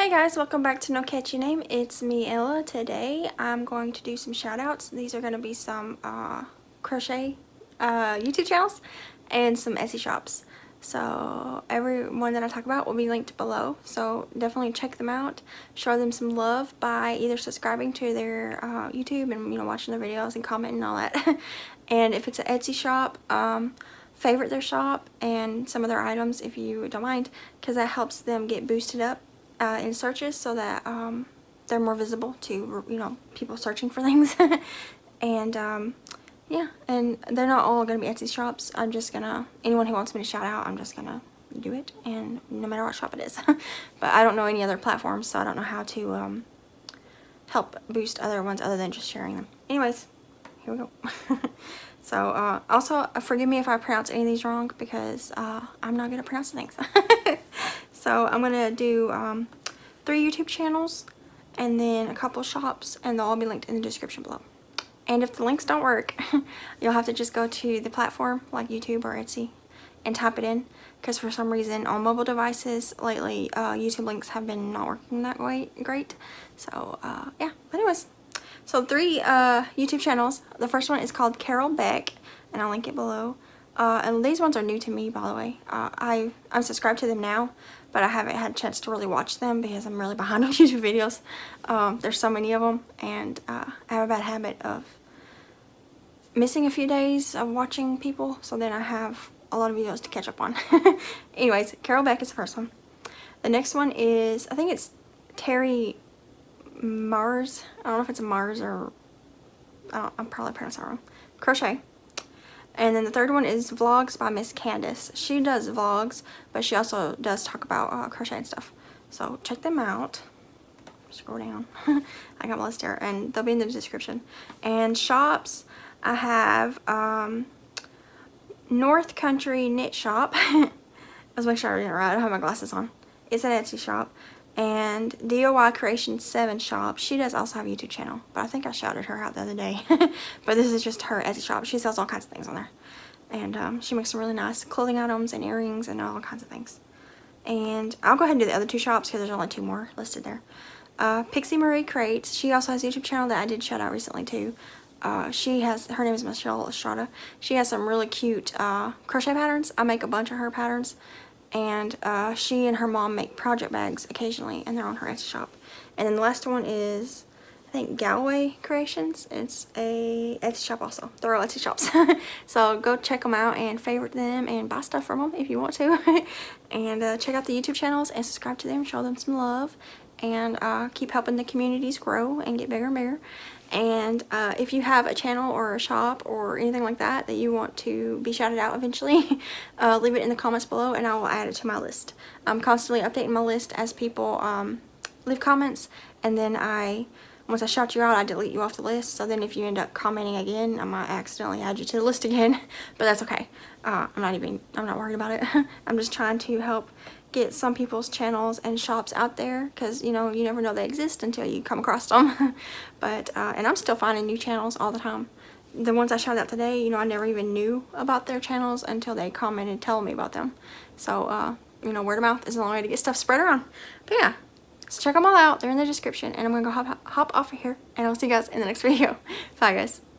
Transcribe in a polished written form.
Hey guys, welcome back to No Catchy Name. It's me, Ella. Today I'm going to do some shout outs. These are going to be some crochet YouTube channels and some Etsy shops. So every one that I talk about will be linked below. So definitely check them out. Show them some love by either subscribing to their YouTube and watching their videos and commenting and all that. And if it's an Etsy shop, favorite their shop and some of their items if you don't mind, because that helps them get boosted up in searches so that they're more visible to people searching for things. And yeah, and they're not all gonna be Etsy shops. I'm just gonna, anyone who wants me to shout out, I'm just gonna do it, and no matter what shop it is. But I don't know any other platforms, so I don't know how to help boost other ones other than just sharing them. Anyways, here we go. So also forgive me if I pronounce any of these wrong, because I'm not good at pronouncing things. So I'm gonna do 3 YouTube channels and then a couple shops, and they'll all be linked in the description below. And if the links don't work, you'll have to just go to the platform like YouTube or Etsy and type it in, because for some reason on mobile devices lately YouTube links have been not working that great. So yeah, anyways, so 3 YouTube channels. The first one is called Carol Beck, and I'll link it below. And these ones are new to me, by the way. I'm subscribed to them now, but I haven't had a chance to really watch them because I'm really behind on YouTube videos. There's so many of them, and I have a bad habit of missing a few days of watching people, so then I have a lot of videos to catch up on. Anyways, Carol Beck is the first one. The next one is, I think it's Terry Mars. I don't know if it's a Mars or, I'm probably pronouncing it wrong. Crochet. And then the third one is Vlogs by Miss Candace. She does vlogs, but she also does talk about crochet and stuff. So check them out. Scroll down. I got my list here, and they'll be in the description. And shops, I have North Country Knit Shop. Let's make sure I read it right. I don't have my glasses on. It's an Etsy shop. And DIY Creation 7 shop. She does also have a YouTube channel, but I think I shouted her out the other day. But this is just her Etsy shop. She sells all kinds of things on there, and she makes some really nice clothing items and earrings and all kinds of things. And I'll go ahead and do the other 2 shops because there's only 2 more listed there. Pixie Marie Crates. She also has a YouTube channel that I did shout out recently too. Her name is Michelle Estrada. She has some really cute crochet patterns. I make a bunch of her patterns. And she and her mom make project bags occasionally, and they're on her Etsy shop. And then the last one is, I think, Galway Creations. It's a Etsy shop also. They're all Etsy shops. So go check them out and favorite them and buy stuff from them if you want to. And check out the YouTube channels and subscribe to them. Show them some love. And keep helping the communities grow and get bigger and bigger. And if you have a channel or a shop or anything like that that you want to be shouted out eventually, leave it in the comments below and I will add it to my list. I'm constantly updating my list as people leave comments, and then once I shout you out, I delete you off the list. So then if you end up commenting again, I might accidentally add you to the list again, but that's okay. I'm not worried about it. I'm just trying to help get some people's channels and shops out there, because you never know they exist until you come across them. But and I'm still finding new channels all the time. The ones I shouted out today, I never even knew about their channels until they commented telling me about them. So word of mouth is the only way to get stuff spread around. But yeah, so check them all out. They're in the description, and I'm gonna go hop off of here, and I'll see you guys in the next video. Bye guys.